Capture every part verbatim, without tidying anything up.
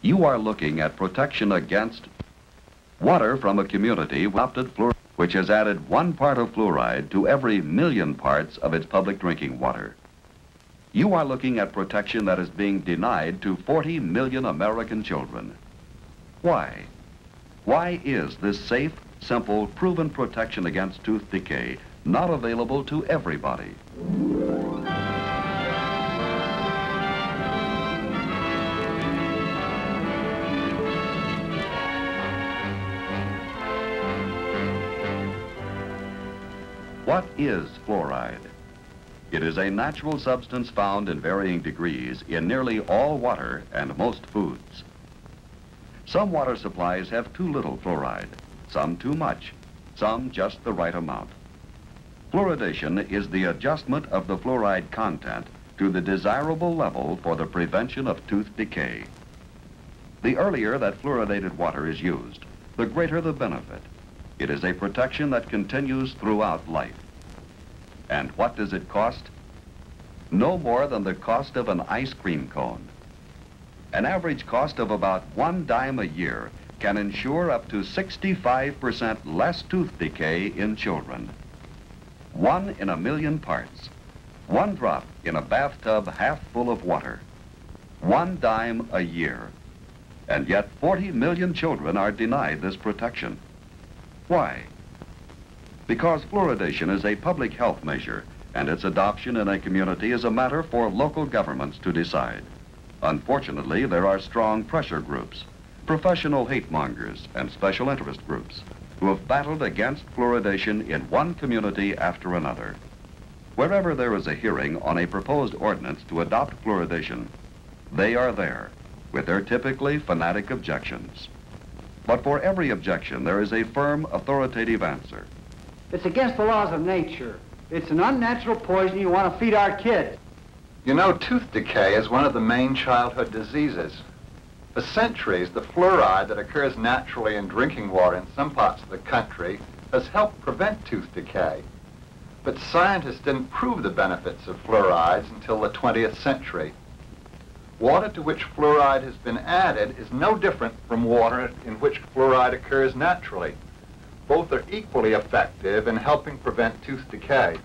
You are looking at protection against water from a community adopted fluoride, which has added one part of fluoride to every million parts of its public drinking water. You are looking at protection that is being denied to forty million American children. Why? Why is this safe, simple, proven protection against tooth decay not available to everybody? What is fluoride? It is a natural substance found in varying degrees in nearly all water and most foods. Some water supplies have too little fluoride, some too much, some just the right amount. Fluoridation is the adjustment of the fluoride content to the desirable level for the prevention of tooth decay. The earlier that fluoridated water is used, the greater the benefit. It is a protection that continues throughout life. And what does it cost? No more than the cost of an ice cream cone. An average cost of about one dime a year can ensure up to sixty-five percent less tooth decay in children. One in a million parts. One drop in a bathtub half full of water. One dime a year. And yet forty million children are denied this protection. Why? Because fluoridation is a public health measure, and its adoption in a community is a matter for local governments to decide. Unfortunately, there are strong pressure groups, professional hate mongers, and special interest groups who have battled against fluoridation in one community after another. Wherever there is a hearing on a proposed ordinance to adopt fluoridation, they are there with their typically fanatic objections. But for every objection, there is a firm, authoritative answer. It's against the laws of nature. It's an unnatural poison you want to feed our kids. You know, tooth decay is one of the main childhood diseases. For centuries, the fluoride that occurs naturally in drinking water in some parts of the country has helped prevent tooth decay. But scientists didn't prove the benefits of fluorides until the twentieth century. Water to which fluoride has been added is no different from water in which fluoride occurs naturally. Both are equally effective in helping prevent tooth decay.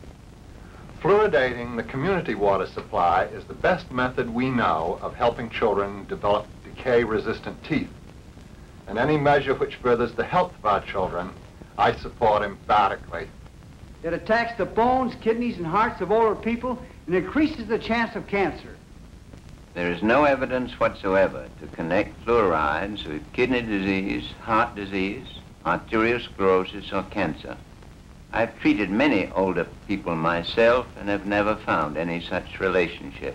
Fluoridating the community water supply is the best method we know of helping children develop decay-resistant teeth. And any measure which furthers the health of our children, I support emphatically. It attacks the bones, kidneys, and hearts of older people and increases the chance of cancer. There is no evidence whatsoever to connect fluorides with kidney disease, heart disease, arteriosclerosis, or cancer. I've treated many older people myself and have never found any such relationship.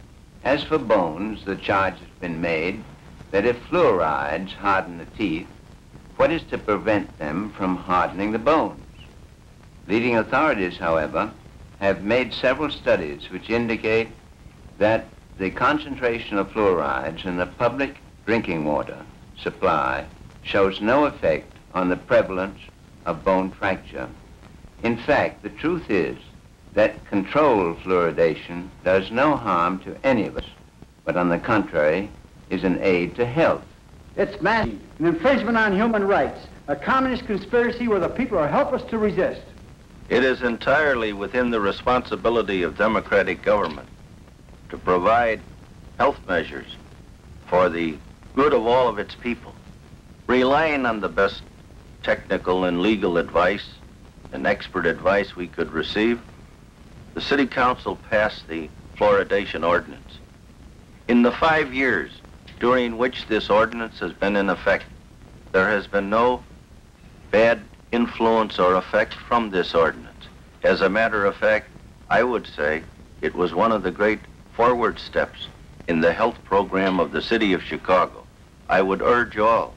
As for bones, the charge has been made that if fluorides harden the teeth, what is to prevent them from hardening the bones? Leading authorities, however, have made several studies which indicate that the concentration of fluorides in the public drinking water supply shows no effect on the prevalence of bone fracture. In fact, the truth is that controlled fluoridation does no harm to any of us, but on the contrary, is an aid to health. It's massive, an infringement on human rights, a communist conspiracy where the people are helpless to resist. It is entirely within the responsibility of democratic government to provide health measures for the good of all of its people. Relying on the best technical and legal advice and expert advice we could receive, the City Council passed the fluoridation ordinance. In the five years during which this ordinance has been in effect, there has been no bad influence or effect from this ordinance. As a matter of fact, I would say it was one of the great forward steps in the health program of the City of Chicago. I would urge all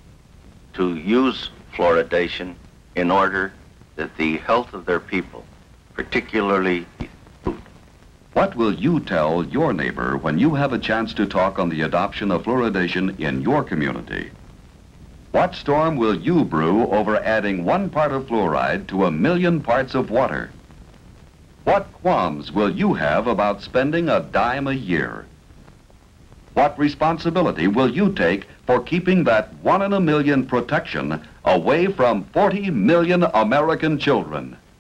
to use fluoridation in order that the health of their people, particularly food. What will you tell your neighbor when you have a chance to talk on the adoption of fluoridation in your community? What storm will you brew over adding one part of fluoride to a million parts of water? What qualms will you have about spending a dime a year? What responsibility will you take for keeping that one in a million protection away from forty million American children?